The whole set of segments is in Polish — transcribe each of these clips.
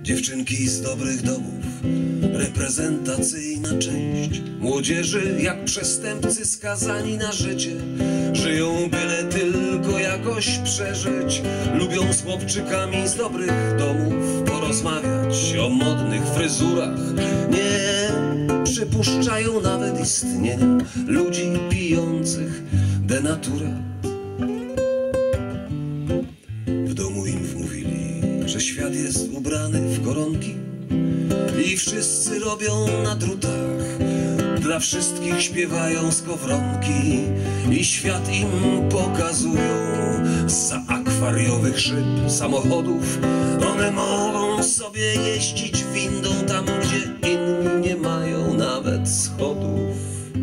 Dziewczynki z dobrych domów, reprezentacyjna część młodzieży, jak przestępcy skazani na życie. Żyją byle tylko jakoś przeżyć. Lubią z chłopczykami z dobrych domów porozmawiać o modnych fryzurach. Nie przypuszczają nawet istnienia ludzi pijących denaturat. W domu im wmówili, że świat jest ubrany w koronki i wszyscy robią na drutach. Dla wszystkich śpiewają skowronki i świat im pokazują zza akwariowych szyb samochodów. One mogą sobie jeździć windą tam, gdzie inni nie mają nawet schodów.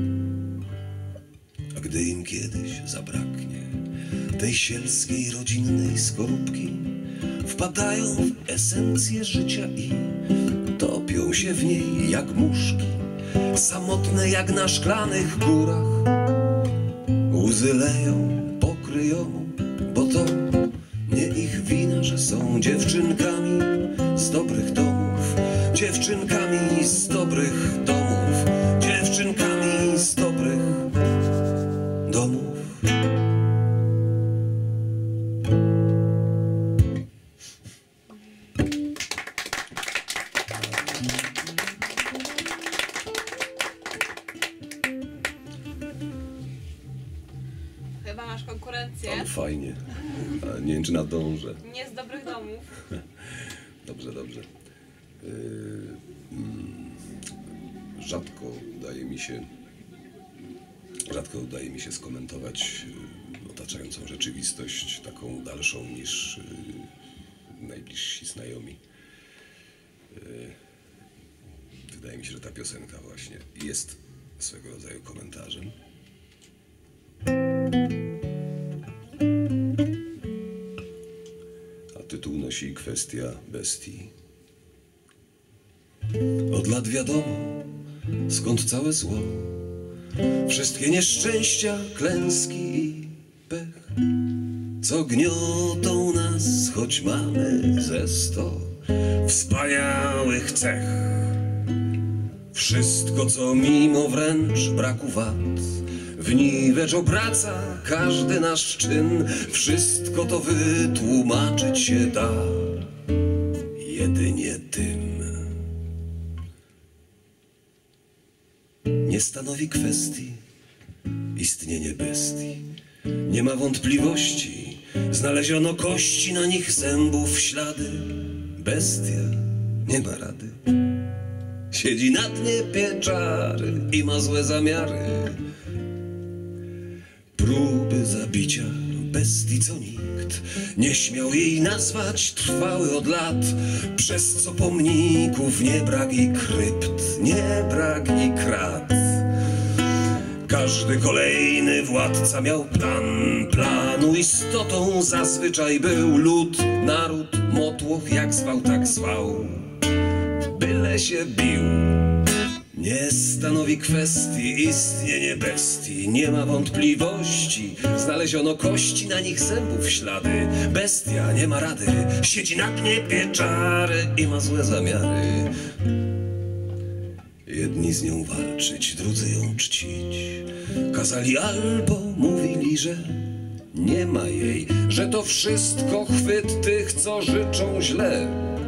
A gdy im kiedyś zabraknie tej sielskiej, rodzinnej skorupki, wpadają w esencję życia i topią się w niej jak muszki, samotne jak na szklanych górach. Łzy leją po kryjomu, bo to nie ich wina, że są dziewczynkami z dobrych domów, dziewczynkami z dobrych domów, dziewczynkami z dobrych domów. Chyba masz konkurencję. Ale fajnie. A nie wiem, czy nadążę. Nie z dobrych domów. Dobrze, dobrze. Rzadko udaje mi się skomentować otaczającą rzeczywistość taką dalszą niż najbliżsi znajomi. Wydaje mi się, że ta piosenka właśnie jest swego rodzaju komentarzem. A tytuł nosi Kwestia bestii. Od lat wiadomo, skąd całe zło, wszystkie nieszczęścia, klęski i pech, co gniotą nas, choć mamy ze 100 wspaniałych cech. Wszystko, co mimo wręcz braku wad w niwecz obraca każdy nasz czyn, wszystko to wytłumaczyć się da jedynie tym. Nie stanowi kwestii istnienie bestii. Nie ma wątpliwości, znaleziono kości, na nich zębów ślady. Bestia nie ma rady. Siedzi na dnie pieczary i ma złe zamiary. Próby zabicia bestii, co nikt nie śmiał jej nazwać, trwały od lat, przez co pomników nie brak i krypt, nie brak i krat. Każdy kolejny władca miał plan, planu istotą zazwyczaj był lud, naród, motłoch, jak zwał, tak zwał, byle się bił. Nie stanowi kwestii istnienie bestii, nie ma wątpliwości, znaleziono kości, na nich zębów ślady. Bestia nie ma rady, siedzi na dnie pieczary i ma złe zamiary. Jedni z nią walczyć, drudzy ją czcić, kazali albo mówili, że nie ma jej, że to wszystko chwyt tych, co życzą źle.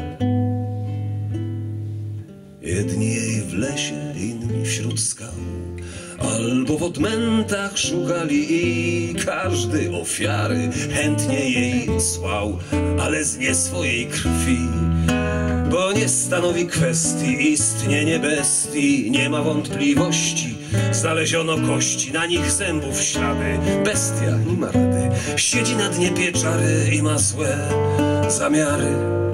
Jedni jej w lesie, inni wśród skał, albo w odmętach szukali i każdy ofiary chętnie jej słał, ale z nie swojej krwi. Bo nie stanowi kwestii istnienie bestii, nie ma wątpliwości, znaleziono kości, na nich zębów ślady. Bestia nie ma rady, siedzi na dnie pieczary i ma złe zamiary.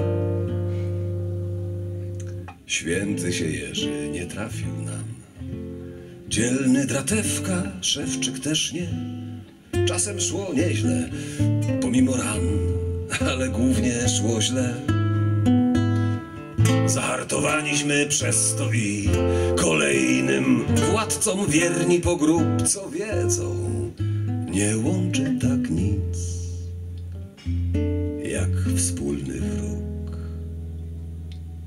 Święty się Jerzy nie trafił nam, dzielny Dratewka, Szewczyk też nie. Czasem szło nieźle, pomimo ran, ale głównie szło źle. Zahartowaliśmy przez to i kolejnym władcom wierni po grób, co wiedzą, nie łączy tak nic jak wspólny wróg.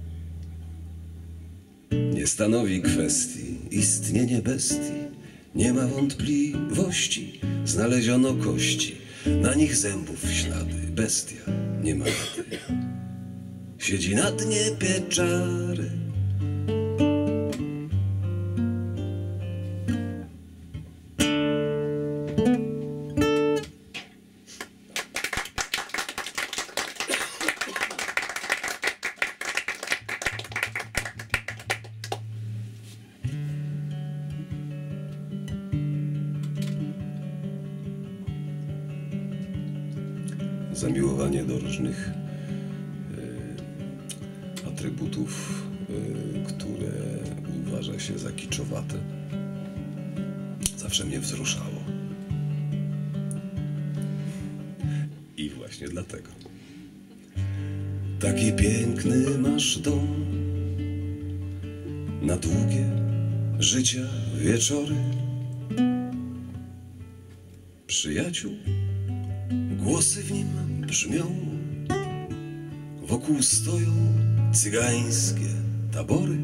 nie stanowi kwestii istnienie bestii. Nie ma wątpliwości, znaleziono kości, na nich zębów ślady, bestia nie ma rady. Siedzi na dnie pieczary. Zamiłowanie do różnych atrybutów, które uważa się za kiczowate, zawsze mnie wzruszało. I właśnie dlatego. Taki piękny masz dom, na długie życia wieczory. Przyjaciół, głosy w nim brzmią, wokół stoją cygańskie tabory.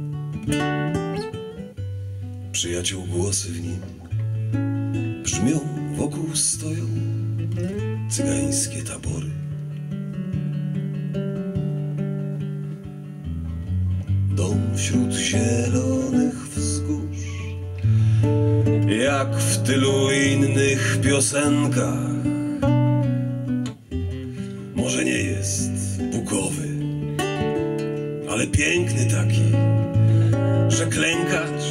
Przyjaciół, głosy w nim brzmią, wokół stoją cygańskie tabory. Dom wśród zielonych wzgórz, jak w tylu innych piosenkach. Może nie jest bukowy, ale piękny taki, że klękać.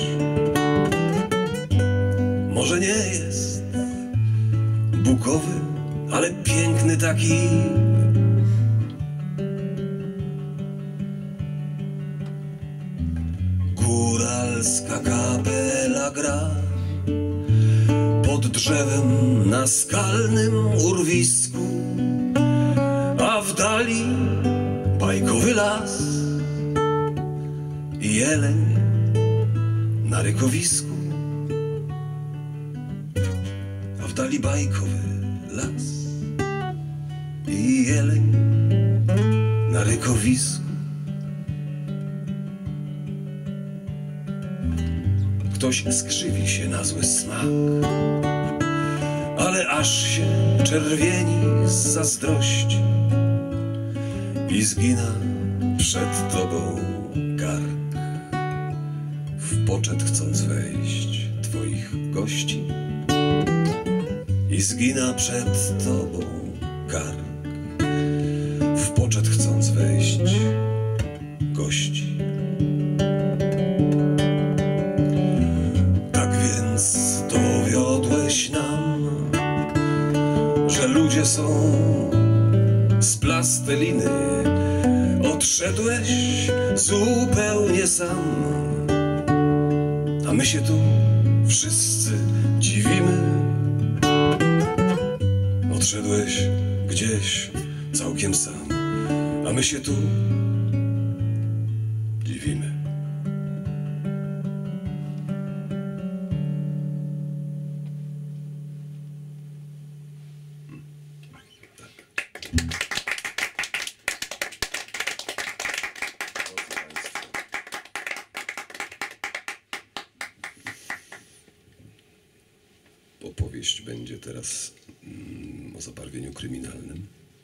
Może nie jest bukowy, ale piękny taki. Góralska kapela gra pod drzewem na skalnym urwisku, a w dali bajkowy las i jeleń na rykowisku. A w dali bajkowy las i jeleń na rykowisku. Ktoś skrzywi się na zły smak, ale aż się czerwieni z zazdrości i zgina przed tobą kark, w poczet chcąc wejść twoich gości. I zgina przed tobą kark, w poczet chcąc wejść gości. Tak więc dowiodłeś nam, że ludzie są z plasteliny. Odszedłeś zupełnie sam, a my się tu wszyscy dziwimy. Odszedłeś gdzieś całkiem sam, a my się tu dziwimy. Opowieść będzie teraz o zabarwieniu kryminalnym.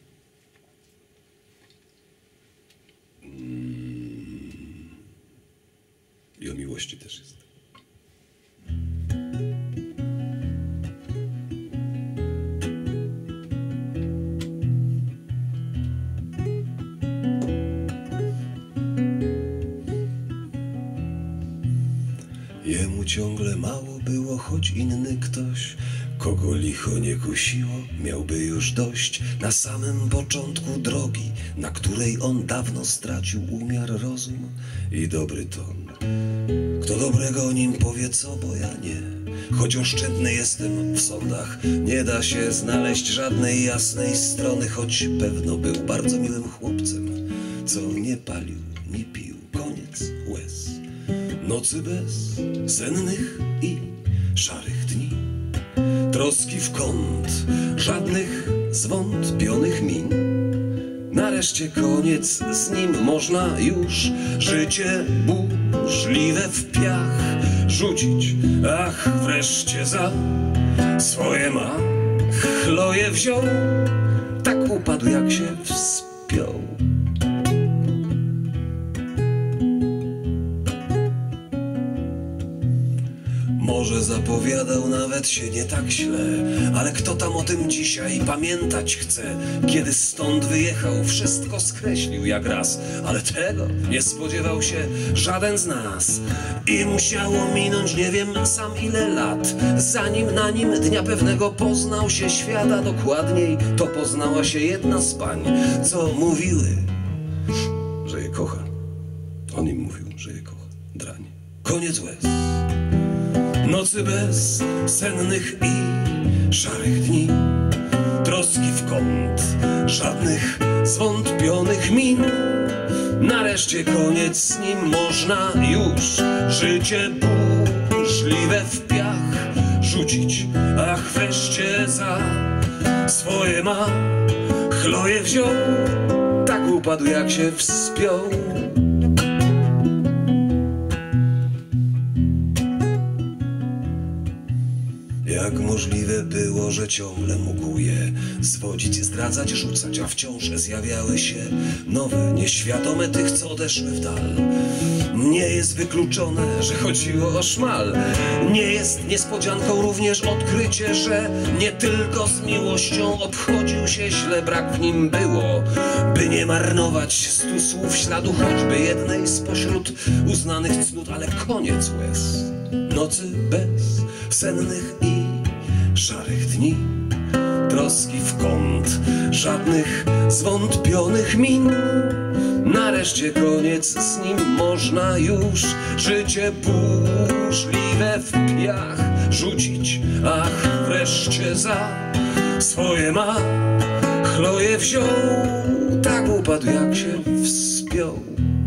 I o miłości też jest. Jemu ciągle mało było, choć inny ktoś, kogo licho nie kusiło, miałby już dość. Na samym początku drogi, na której on dawno stracił umiar, rozum i dobry ton. Kto dobrego o nim powie co, bo ja nie. Choć oszczędny jestem w sądach, nie da się znaleźć żadnej jasnej strony. Choć pewno był bardzo miłym chłopcem, co nie palił, nie pił, koniec łez. Nocy bez sennych i szarych dni, troski w kąt, żadnych zwątpionych min. nareszcie koniec, z nim można już życie burzliwe w piach rzucić. Ach, wreszcie za swoje ma chloje wziął, tak upadł jak się wspiął. Może zapowiadał nawet się nie tak źle, ale kto tam o tym dzisiaj pamiętać chce? Kiedy stąd wyjechał, wszystko skreślił jak raz, ale tego nie spodziewał się żaden z nas. I musiało minąć nie wiem sam ile lat, zanim na nim dnia pewnego poznał się świat, a dokładniej to poznała się jedna z pań, co mówiły, że je kocha. On im mówił, że je kocha. Drań. Koniec łez. Nocy bez sennych i szarych dni, troski w kąt, żadnych zwątpionych min. Nareszcie koniec, z nim można już życie burzliwe w piach rzucić. Ach, wreszcie za swoje ma chloje wziął, tak upadł jak się wspiął. Jak możliwe było, że ciągle mógł je zwodzić, zdradzać, rzucać, a wciąż zjawiały się nowe, nieświadome tych, co odeszły w dal. Nie jest wykluczone, że chodziło o szmal. Nie jest niespodzianką również odkrycie, że nie tylko z miłością obchodził się źle, brak w nim było, by nie marnować 100 słów śladu, choćby jednej spośród uznanych cnót, ale koniec łez. Nocy bez sennych i szarych dni, troski w kąt, żadnych zwątpionych min. Nareszcie koniec, z nim można już życie burzliwe w piach rzucić. Ach, wreszcie za swoje ma chloje wziął, tak upadł jak się wspiął.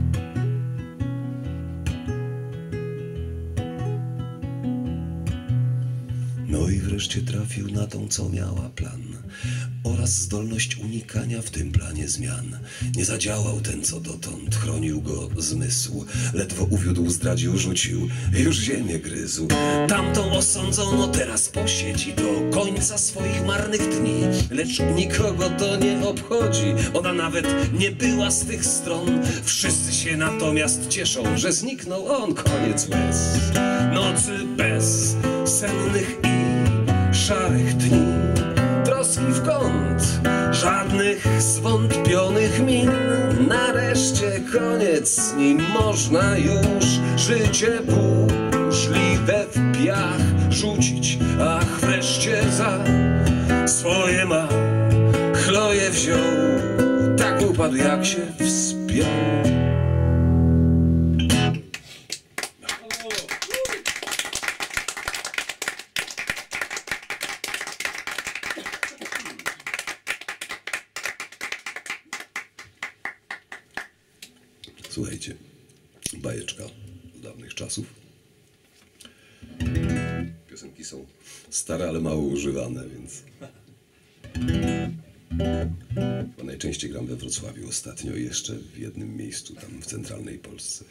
No i wreszcie trafił na tą, co miała plan oraz zdolność unikania w tym planie zmian. Nie zadziałał ten, co dotąd chronił go zmysł. Ledwo uwiódł, zdradził, rzucił, już ziemię gryzł. Tamtą osądzono teraz posiedzi do końca swoich marnych dni, lecz nikogo to nie obchodzi. Ona nawet nie była z tych stron. Wszyscy się natomiast cieszą, że zniknął on. Koniec łez. Nocy bez sennych i szarych dni, troski w kąt, żadnych zwątpionych min. Nareszcie koniec, z nim można już życie burzliwe w piach rzucić. Ach, wreszcie za swoje ma chloje wziął, tak upadł jak się wspiął. Słuchajcie, bajeczka z dawnych czasów. Piosenki są stare, ale mało używane, więc chyba najczęściej gram we Wrocławiu ostatnio i jeszcze w jednym miejscu tam w centralnej Polsce.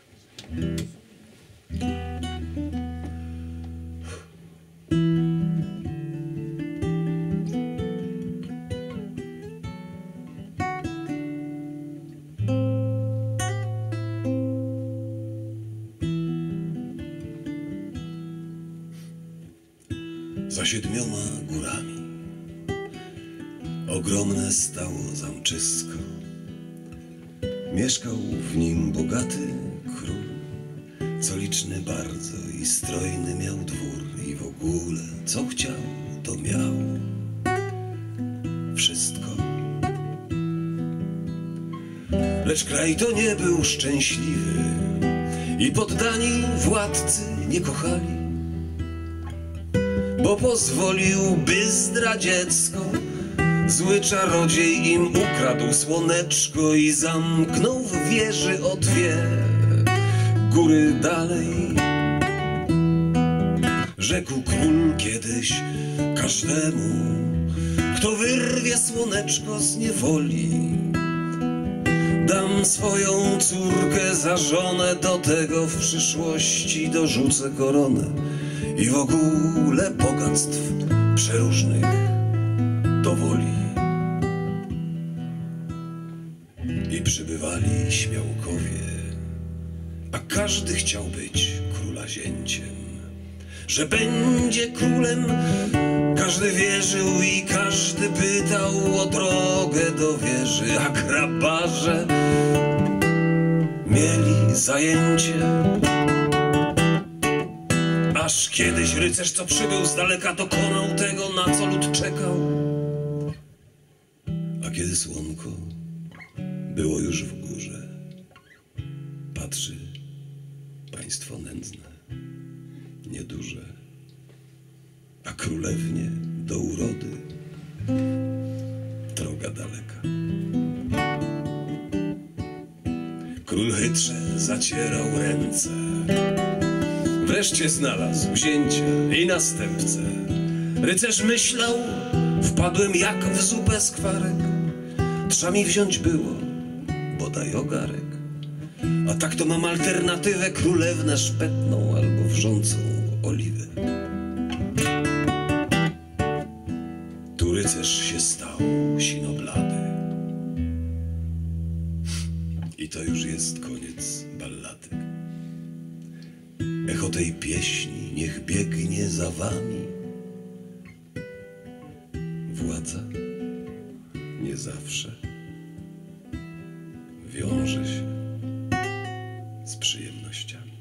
Za 7 górami ogromne stało zamczysko. Mieszkał w nim bogaty król, co liczny bardzo i strojny miał dwór. I w ogóle co chciał, to miał wszystko. Lecz kraj to nie był szczęśliwy i poddani władcy nie kochali, bo pozwolił, by zdradziecko zły czarodziej im ukradł słoneczko i zamknął w wieży o 2 góry dalej. Rzekł król kiedyś każdemu, kto wyrwie słoneczko z niewoli, Wydam swoją córkę za żonę, do tego w przyszłości dorzucę koronę i w ogóle bogactw przeróżnych do woli. I przybywali śmiałkowie, a każdy chciał być króla zięciem. Że będzie królem, każdy wierzył i każdy pytał o drogę do wieży, a grabarze mieli zajęcie. Aż kiedyś rycerz, co przybył z daleka, dokonał tego, na co lud czekał. A kiedy słonko było już w górze, patrzy państwo nędzne, nieduże, a królewnie do urody droga daleka. Król chytrze zacierał ręce, wreszcie znalazł zięcia i następcę. Rycerz myślał, wpadłem jak w zupę skwarek, trza mi wziąć było bodaj ogarek. A tak to mam alternatywę, królewnę szpetną albo wrzącą oliwę. Tu rycerz się stał sinoblady i to już jest koniec ballady. Echo tej pieśni niech biegnie za wami. Władza nie zawsze wiąże się z przyjemnościami.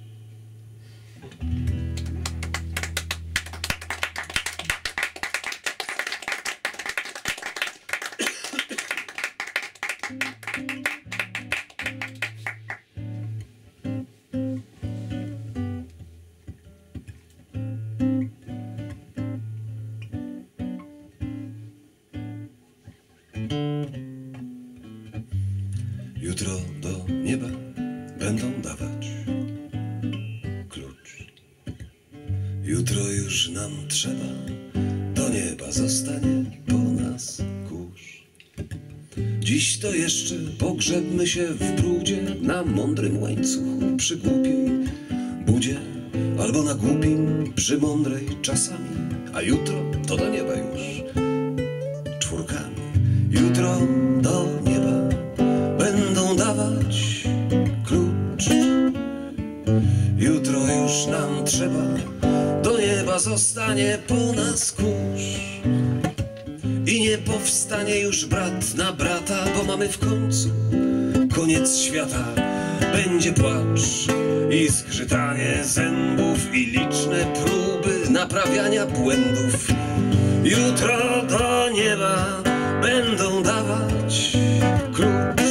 Jutro do nieba będą dawać klucz. Jutro już nam trzeba, do nieba zostanie po nas kurz. Dziś to jeszcze pogrzebmy się w brudzie, na mądrym łańcuchu przy głupiej budzie, albo na głupim przy mądrej czasami. A jutro to do nieba już czwórkami. Jutro do nieba będą dawać klucz. Jutro już nam trzeba, do nieba zostanie po nas kurz. I nie powstanie już brat na brata, bo mamy w końcu koniec świata. Będzie płacz i zgrzytanie zębów i liczne próby naprawiania błędów. Jutro do nieba będą dawać klucz.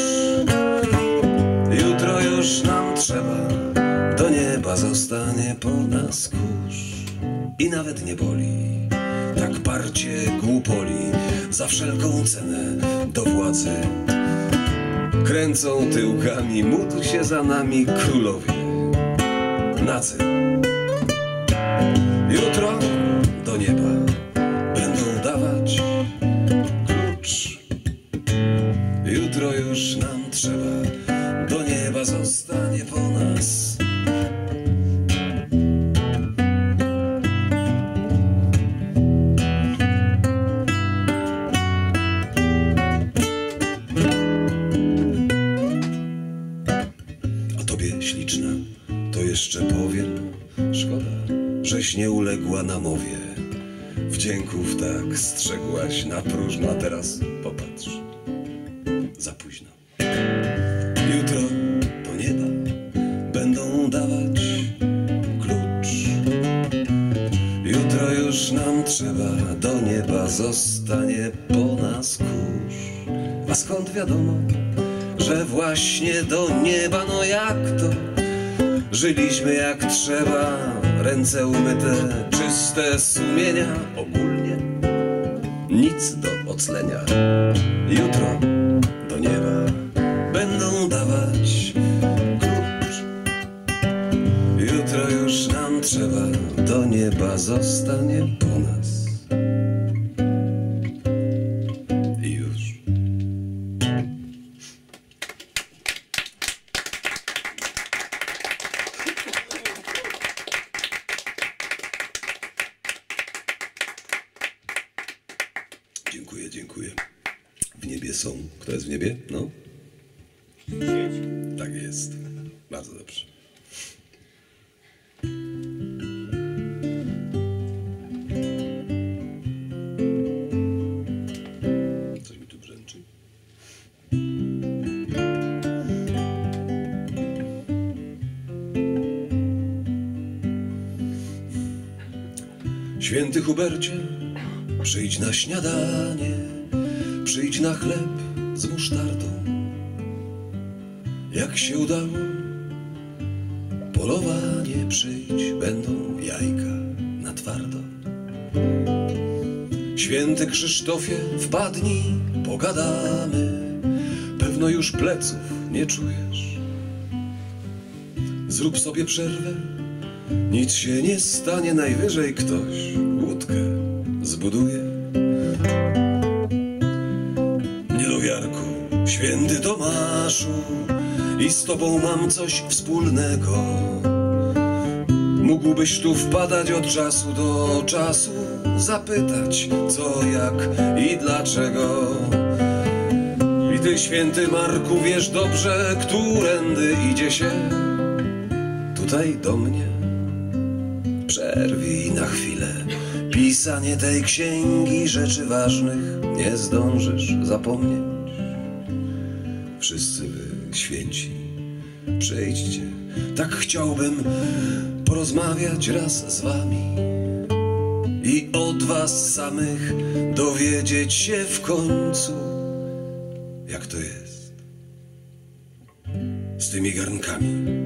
Jutro już nam trzeba, do nieba zostanie po nas kurz. I nawet nie boli tak parcie głupoli, za wszelką cenę do władzy kręcą tyłkami, módl się za nami królowie nadzy. Jutro do nieba będą dawać klucz. Jutro już nam trzeba, do nieba zostanie po nas. A tobie śliczna, to jeszcze powiem, szkoda, żeś nie uległa namowie. Wdzięków tak strzegłaś na próżno, a teraz popatrz, za późno. Jutro do nieba będą dawać klucz. Jutro już nam trzeba, do nieba zostanie po nas kurz. A skąd wiadomo, że właśnie do nieba, no jak to? Żyliśmy jak trzeba, ręce umyte, czyste sumienia, ogólnie nic do oclenia. Jutro do nieba będą dawać klucz. Jutro już nam trzeba, do nieba zostanie po nas. I już. Dziękuję, dziękuję. W niebie są. Kto jest w niebie? No. Tak jest. Bardzo dobrze. Coś mi tu brzęczy. Święty Hubercie, przyjdź na śniadanie, przyjdź na chleb z musztardą. Jak się udało polowanie, przyjdź, będą jajka na twardo. Święty Krzysztofie, wpadnij, pogadamy, pewno już pleców nie czujesz. Zrób sobie przerwę, nic się nie stanie, najwyżej ktoś łódkę zbuduje. Niedowiarku, święty Tomaszu, i z tobą mam coś wspólnego. Mógłbyś tu wpadać od czasu do czasu, zapytać co, jak i dlaczego. I ty, święty Marku, wiesz dobrze, którędy idzie się tutaj do mnie. Przerwij na chwilę pisanie tej księgi, rzeczy ważnych nie zdążysz zapomnieć. Wszyscy wy, święci, przyjdźcie, tak chciałbym porozmawiać raz z wami i od was samych dowiedzieć się w końcu, jak to jest z tymi garnkami.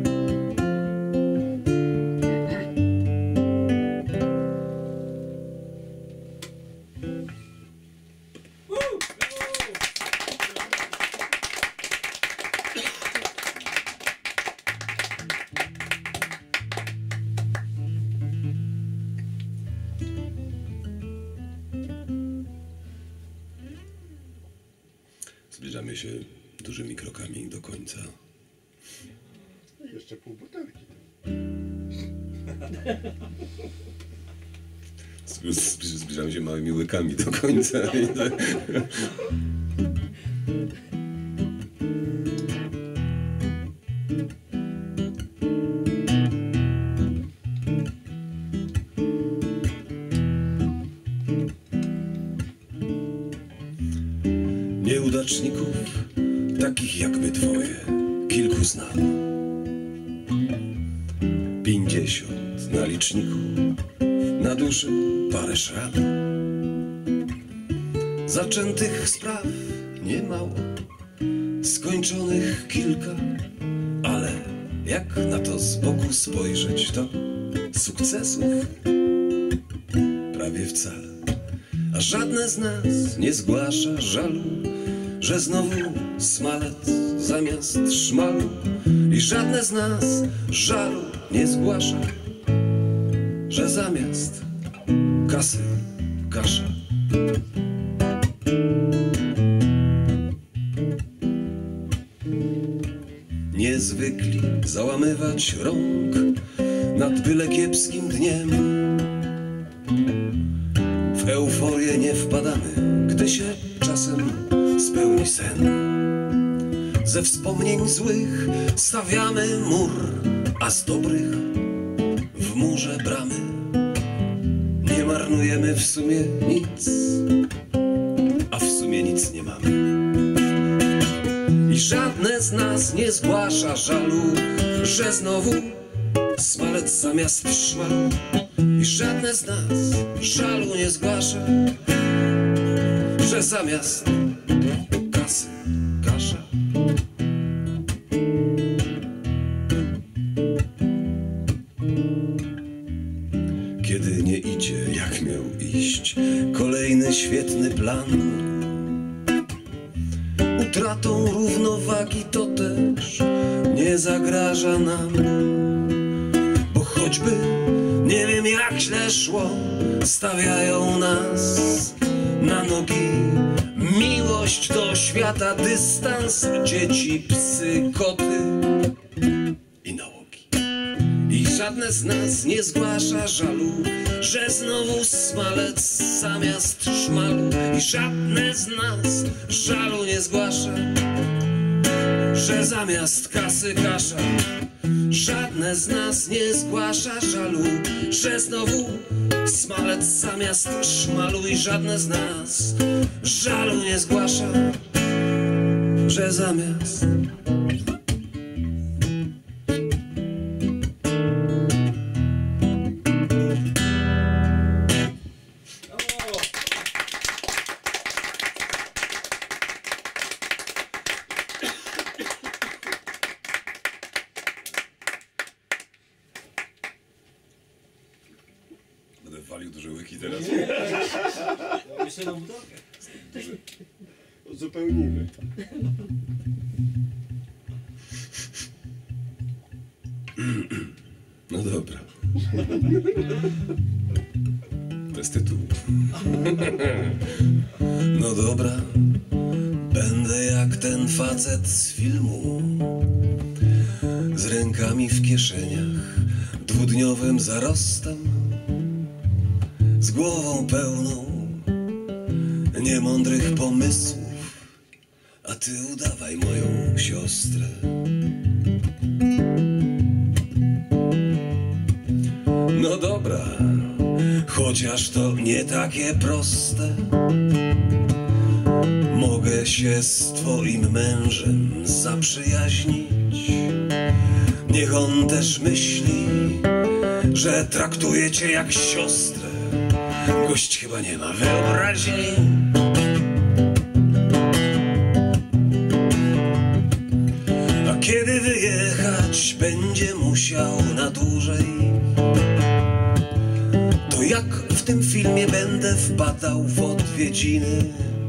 Zbliżamy się dużymi krokami do końca. Jeszcze pół butelki. Zbliżamy się małymi łykami do końca. Nieudaczników, takich jakby twoje, kilku znam. 50 na liczniku, na duszy parę szram. Zaczętych spraw nie mało, skończonych kilka, ale jak na to z boku spojrzeć, to sukcesów prawie wcale. A żadne z nas nie zgłasza żalu, że znowu smalec zamiast szmalu. I żadne z nas żalu nie zgłasza, że zamiast kasy kasza. Niezwykli załamywać rąk nad byle kiepskim dniem. W euforię nie wpadamy, gdy się czasem spełni sen. Ze wspomnień złych stawiamy mur, a z dobrych w murze bramy. Nie marnujemy w sumie nic, a w sumie nic nie mamy. I żadne z nas nie zgłasza żalu, że znowu smalec zamiast szmalu. I żadne z nas żalu nie zgłasza, że zamiast kasy kasza. Kiedy nie idzie jak miał iść kolejny świetny plan, utratą równowagi to też nie zagraża nam. Bo choćby nie wiem jak źle szło, stawiają nas na nogi. Miłość do świata, dystans, dzieci, psy, koty i nałogi. I żadne z nas nie zgłasza żalu, że znowu smalec zamiast szmalu. I żadne z nas żalu nie zgłasza, że zamiast kasy kasza. Żadne z nas nie zgłasza żalu, że znowu smalec zamiast szmalu. I żadne z nas żalu nie zgłasza, że zamiast będę walił duże łyki teraz. Jeszcze na butelkę. Uzupełnimy. No dobra. Bez tytułu. No dobra. Będę jak ten facet z filmu, z rękami w kieszeniach, dwudniowym zarostem, z głową pełną niemądrych pomysłów, a ty udawaj moją siostrę. No dobra, chociaż to nie takie proste, mogę się z twoim mężem zaprzyjaźnić. Niech on też myśli, że traktuje cię jak siostrę. Gość chyba nie ma wyobraźni. A kiedy wyjechać będzie musiał na dłużej, to jak w tym filmie będę wpadał w odwiedziny,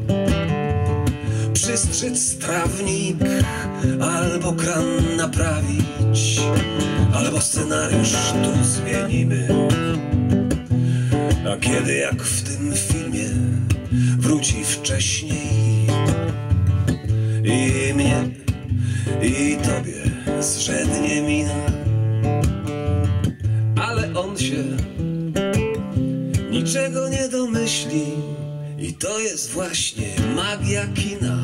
przystrzyc trawnik, albo kran naprawić, albo scenariusz tu zmienimy. A kiedy jak w tym filmie wróci wcześniej i mnie, i tobie zrzednie mina, ale on się niczego nie domyśli i to jest właśnie magia kina.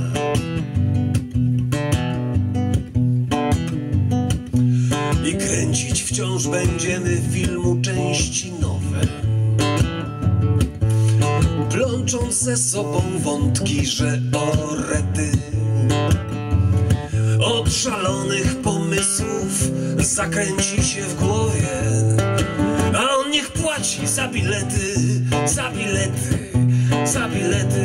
I kręcić wciąż będziemy filmu części nowe, plącząc ze sobą wątki, że o rety od szalonych pomysłów zakręci się w głowie, a on niech płaci za bilety, za bilety, za bilety.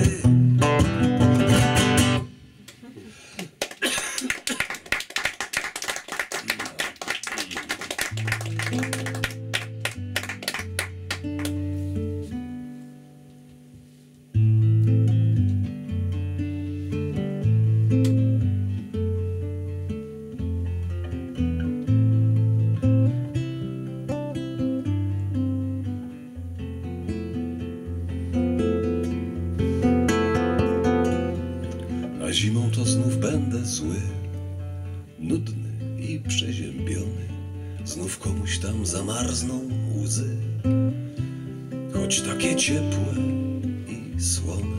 A zimą to znów będę zły, nudny i przeziębiony. Znów komuś tam zamarzną łzy, choć takie ciepłe i słone.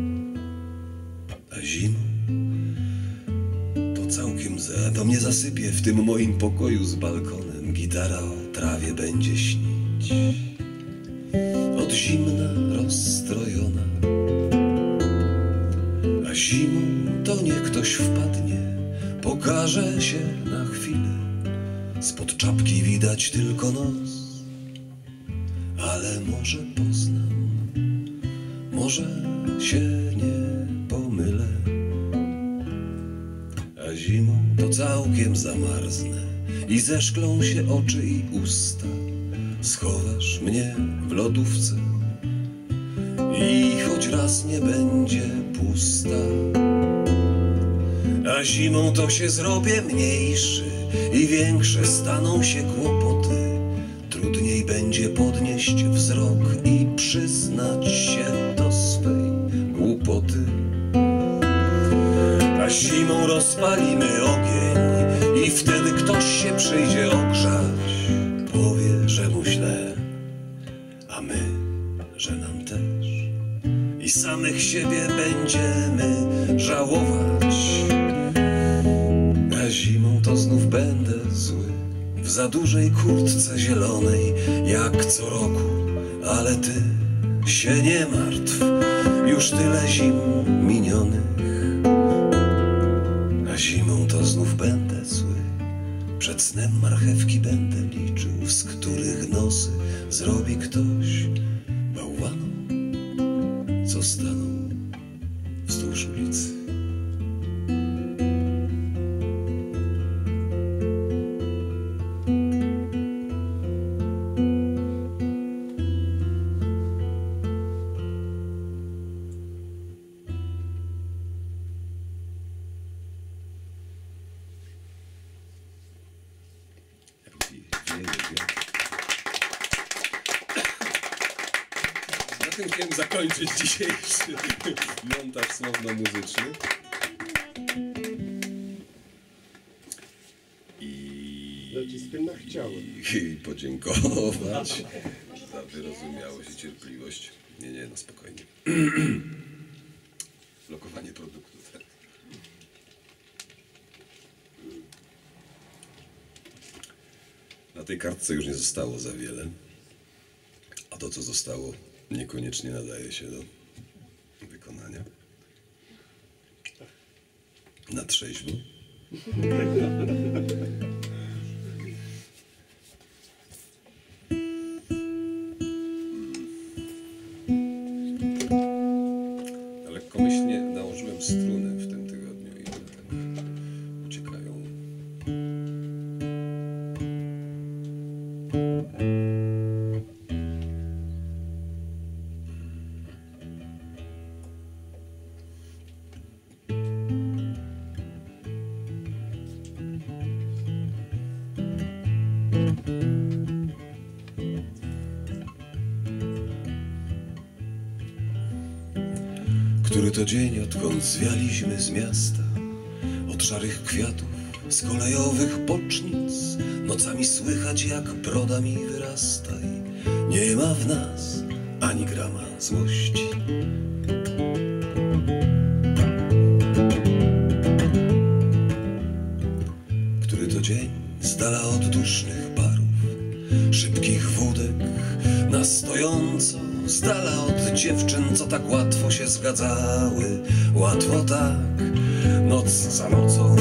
A zimą to całkiem do mnie zasypie w tym moim pokoju z balkonem. Gitara o trawie będzie śnić, od zimna rozstrojona. A zimą to niech ktoś wpadnie, pokaże się na chwilę. Spod czapki widać tylko nos, ale może poznam, może się nie pomylę. A zimą to całkiem zamarznę i zeszklą się oczy i usta. Schowasz mnie w lodówce i choć raz nie będzie pusta. A zimą to się zrobię mniejszy i większe staną się kłopoty. Trudniej będzie podnieść wzrok i przyznać się do swej głupoty. A zimą rozpalimy ogień i wtedy ktoś się przyjdzie ogrzać. Powie siebie będziemy żałować. A zimą to znów będę zły, w za dużej kurtce zielonej, jak co roku. Ale ty się nie martw, już tyle zim minionych. A zimą to znów będę zły, przed snem marchewki będę liczył, z których nosy zrobi ktoś bałwanom, co staną wzdłuż ulicy. Na tym chciałem zakończyć dzisiejszy montaż słowno-muzyczny. I podziękować za wyrozumiałość i cierpliwość. Nie, no spokojnie. Lokowanie produktu, tak. Na tej kartce już nie zostało za wiele, a to, co zostało, niekoniecznie nadaje się do wykonania. Na trzeźwo. Lekkomyślnie nałożyłem struny w tym tygodniu i one tak uciekają. Który to dzień, odkąd zwialiśmy z miasta, od szarych kwiatów, z kolejowych bocznic, nocami słychać, jak broda mi wyrasta i nie ma w nas ani grama złości. Który to dzień, z dala od dusznych barów, szybkich wódek, na stojąco, z dala od dziewczyn, co tak łatwo się zgadzały, łatwo tak, noc za nocą.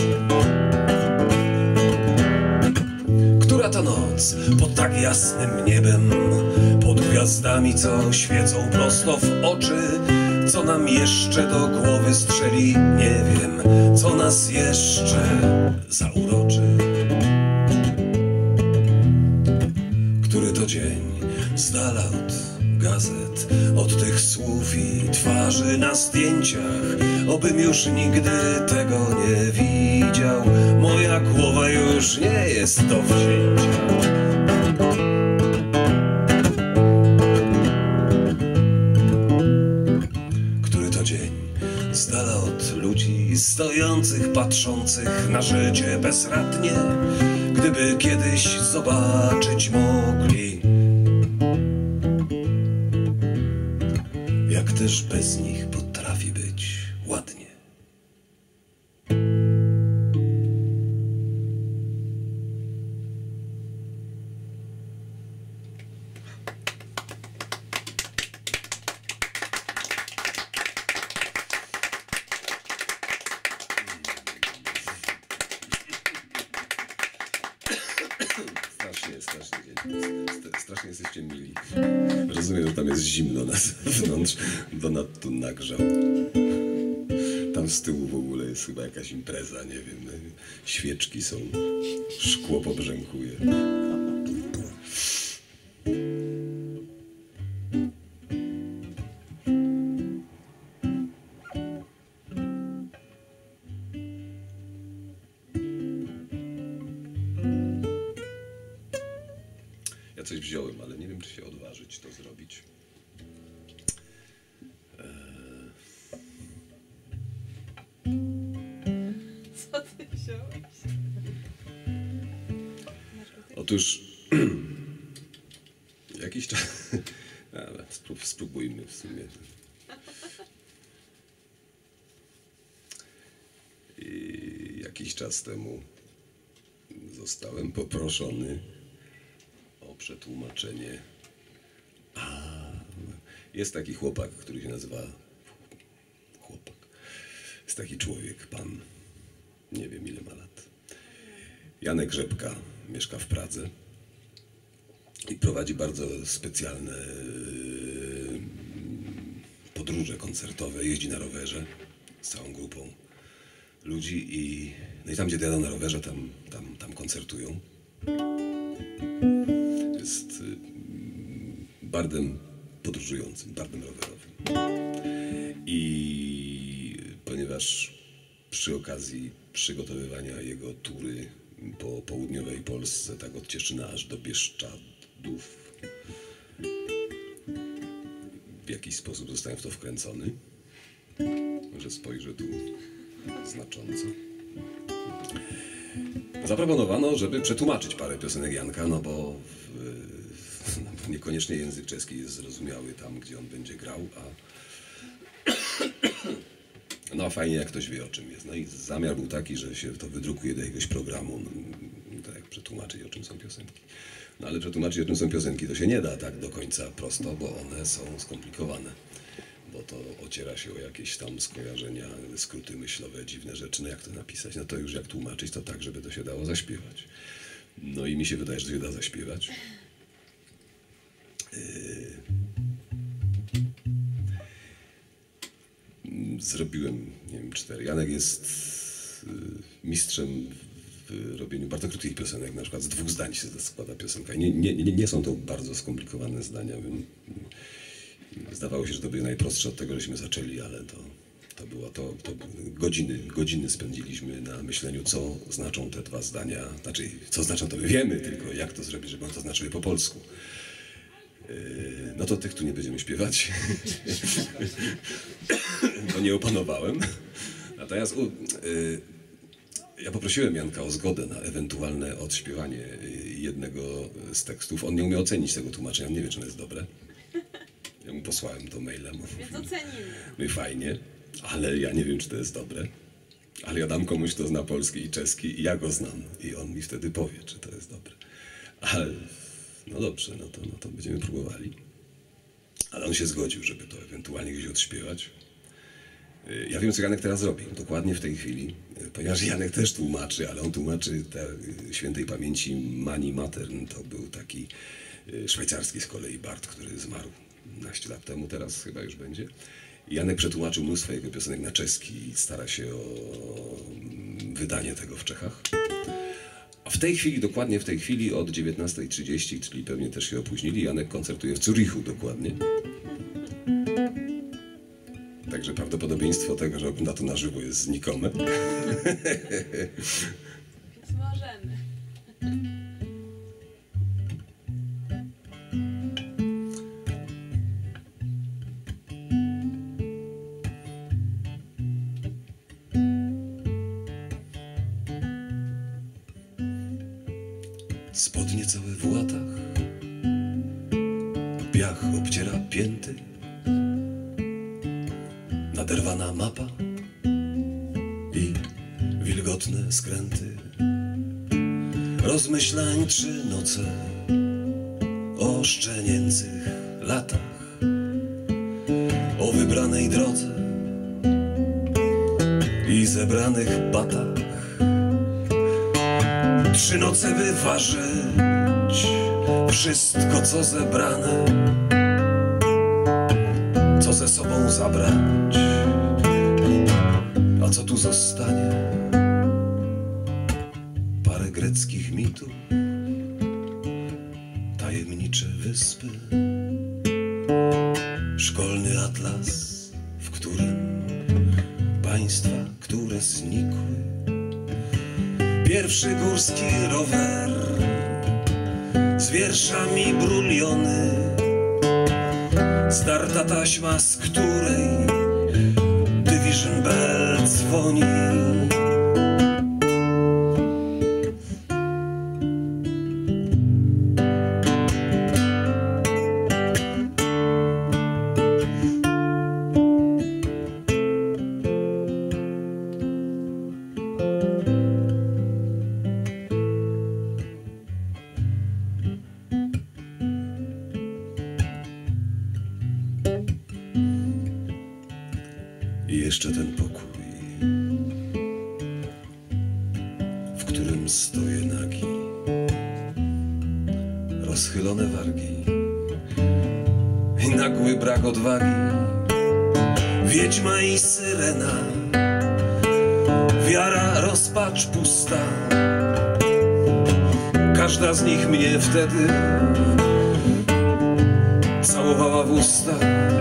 Która to noc, pod tak jasnym niebem, pod gwiazdami, co świecą prosto w oczy, co nam jeszcze do głowy strzeli, nie wiem, co nas jeszcze zauroczy. Który to dzień, z dala od gazet, od tych słów i twarzy na zdjęciach, obym już nigdy tego nie widział, moja głowa już nie jest do wzięcia. Który to dzień, z dala od ludzi stojących, patrzących na życie bezradnie, gdyby kiedyś zobaczyć mogli, jak też bez nich potrafi być ładnie. Strasznie jesteście mili. Rozumiem, że tam jest zimno na zewnątrz. Donat tu nagrzał. Tam z tyłu w ogóle jest chyba jakaś impreza, nie wiem. Świeczki są, szkło pobrzękuje. Ja coś wziąłem, ale nie wiem, czy się odważyć to zrobić. Co ty wziąłeś? Otóż jakiś czas... Spróbujmy w sumie. Jakiś czas temu zostałem poproszony o przetłumaczenie. Jest taki chłopak, który się nazywa... Jest taki człowiek, pan, nie wiem ile ma lat. Janek Rzepka, mieszka w Pradze i prowadzi bardzo specjalne podróże koncertowe. Jeździ na rowerze z całą grupą ludzi i no i tam, gdzie jadą na rowerze, tam koncertują. Jest bardem podróżującym, bardem rowerowym. I ponieważ przy okazji przygotowywania jego tury po południowej Polsce, tak od Cieszyna aż do Bieszczadów, w jakiś sposób zostałem w to wkręcony. Może spojrzę tu znacząco. Zaproponowano, żeby przetłumaczyć parę piosenek Janka, no bo niekoniecznie język czeski jest zrozumiały tam, gdzie on będzie grał, no fajnie, jak ktoś wie, o czym jest. No i zamiar był taki, że się to wydrukuje do jakiegoś programu, no, tak jak przetłumaczyć, o czym są piosenki. No ale przetłumaczyć, o czym są piosenki, to się nie da tak do końca prosto, bo one są skomplikowane. Bo to ociera się o jakieś tam skojarzenia, skróty myślowe, dziwne rzeczy. No jak to napisać? No to już jak tłumaczyć, to tak, żeby to się dało zaśpiewać. No i mi się wydaje, że to się da zaśpiewać. Zrobiłem, nie wiem, 4. Janek jest mistrzem w robieniu bardzo krótkich piosenek, na przykład z 2 zdań się składa piosenka. Nie są to bardzo skomplikowane zdania. Zdawało się, że to będzie najprostsze od tego, żeśmy zaczęli, ale to było godziny spędziliśmy na myśleniu, co znaczą te 2 zdania. Znaczy, co znaczą, to my wiemy, tylko jak to zrobić, żeby one to znaczyły po polsku. No to tych tu nie będziemy śpiewać, bo nie opanowałem. Natomiast ja poprosiłem Janka o zgodę na ewentualne odśpiewanie jednego z tekstów. On nie umie ocenić tego tłumaczenia, on nie wie, czy ono jest dobre. Ja mu posłałem to mailem. Więc ocenimy. No i fajnie, ale ja nie wiem, czy to jest dobre. Ale ja dam komuś, kto zna polski i czeski i ja go znam. I on mi wtedy powie, czy to jest dobre. Ale no dobrze, no to będziemy próbowali. Ale on się zgodził, żeby to ewentualnie gdzieś odśpiewać. Ja wiem, co Janek teraz robi, dokładnie w tej chwili, ponieważ Janek też tłumaczy, ale on tłumaczy świętej pamięci Mani Matern. To był taki szwajcarski z kolei bard, który zmarł 15 lat temu, teraz chyba już będzie. Janek przetłumaczył mnóstwo jego piosenek na czeski i stara się o wydanie tego w Czechach. A w tej chwili, dokładnie w tej chwili od 19:30, czyli pewnie też się opóźnili, Janek koncertuje w Zurichu dokładnie. Także prawdopodobieństwo tego, że ogląda to na żywo, jest znikome. Więc możemy. Spodnie całe w łatach, piach obciera pięty, naderwana mapa i wilgotne skręty. Rozmyślań 3 noce o szczenięcych latach, o wybranej drodze i zebranych batach. 3 noce, by ważyć wszystko, co zebrane, co ze sobą zabrać, a co tu zostanie. Parę greckich mitów, tajemnicze wyspy, szkolny atlas, w którym państwa, które znikły. Pierwszy górski rower z wierszami bruliony, zdarta taśma, z której Division Bell dzwoni. jeszcze ten pokój, w którym stoję nagi, rozchylone wargi i nagły brak odwagi. Wiedźma i syrena, wiara, rozpacz pusta. Każda z nich mnie wtedy całowała w usta.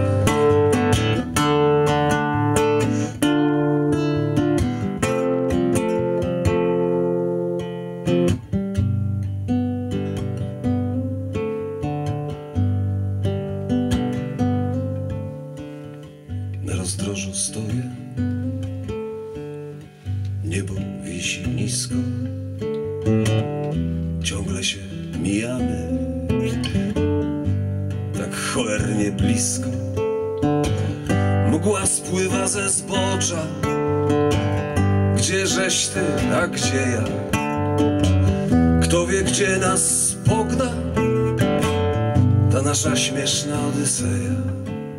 Na rozdrożu stoję, niebo wisi nisko, ciągle się mijamy, tak cholernie blisko. Mgła spływa ze zbocza, gdzieżeś ty, a gdzie ja? Kto wie, gdzie nas pogna ta nasza śmieszna odyseja?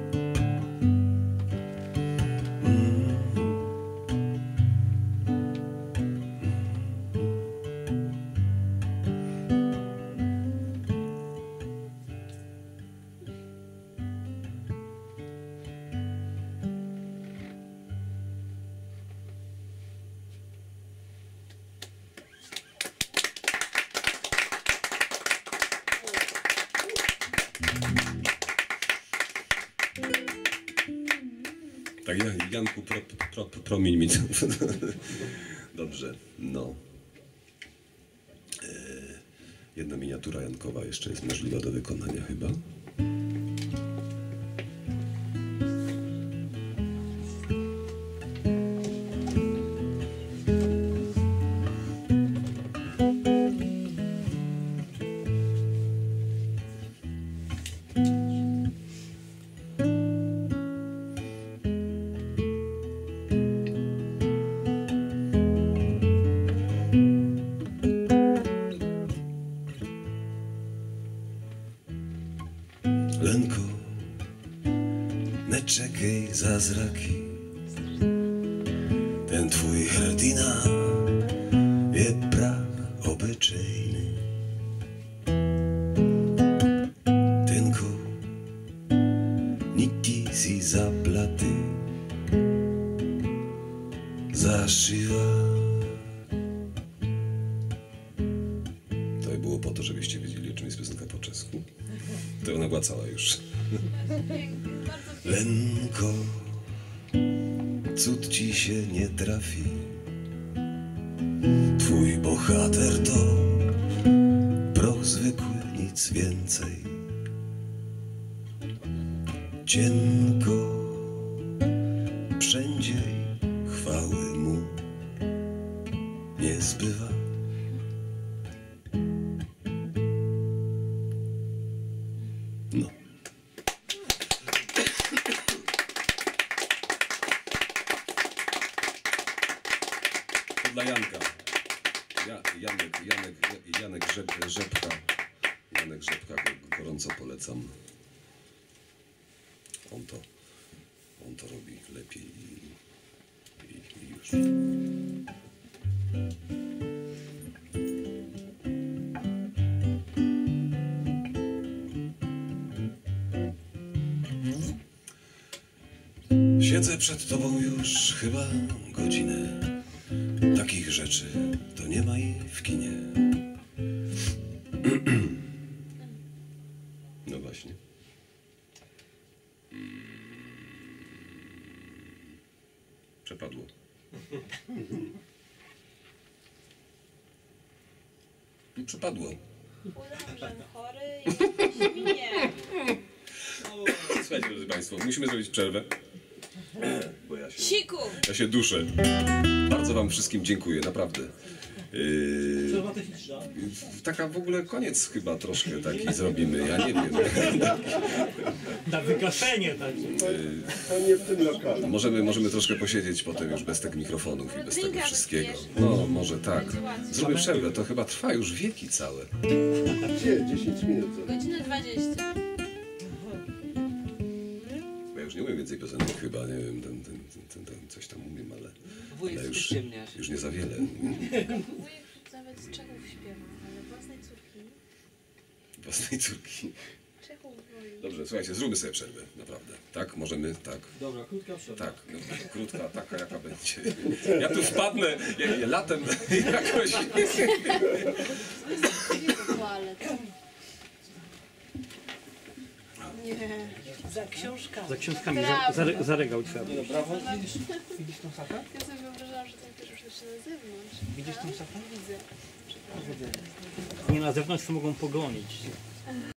Tak, Janku, promień mi to. Dobrze, no. Jedna miniatura Jankowa jeszcze jest możliwa do wykonania chyba. Lenko, nie czekaj za zraki. Ten twój hrdina je prach obyczajny. Tenko, niti si zaplaty zaszywa. To było po to, żebyście wiedzieli, o czym jest piosenka po czesku. To ona była cała już. Lenko, cud ci się nie trafi. Twój bohater to proch zwykły, nic więcej. Cienko, wszędzie chwały mu nie zbywa. No. To dla Janka. Janek Rzepka. Janek Rzepka, gorąco polecam. On to robi lepiej i już. Siedzę przed tobą już chyba godzinę. Takich rzeczy to nie ma i w kinie. No właśnie. Przepadło. Przepadło. Udam, chory i świnie. Słuchajcie, drodzy Państwo, musimy zrobić przerwę. Bo Siku! ja się duszę. Bardzo Wam wszystkim dziękuję, naprawdę. Przerwa techniczna. Taka w ogóle koniec chyba troszkę taki zrobimy, ja nie wiem. Na wygaszenie tak. To nie w tym lokalu. Możemy troszkę posiedzieć potem już bez tych mikrofonów i bez tego wszystkiego. No, może tak. Zrobię przerwę, to chyba trwa już wieki całe. Gdzie? 10 minut. Godzinę 20. Bo ja już nie umiem więcej więcej piosenek chyba, nie wiem, coś tam umiem, ale Wujek już, ściemniasz. już nie za wiele. Wujek nawet z Czechów śpiewa, ale własnej córki. Własnej córki. Czechów woli. Dobrze, słuchajcie, zróbmy sobie przerwę, naprawdę. Tak, możemy, tak. Dobra, krótka przerwa. Tak, no, krótka, taka jaka będzie. Ja tu wpadnę latem jakoś. Nie. Za książkami. Za książkami, za regał trzeba. Brawo, widzisz tą safę? Ja sobie wyobrażałam, że ten pierwszy już na zewnątrz. Widzisz tą safę? Widzę. Nie na zewnątrz, to mogą pogonić.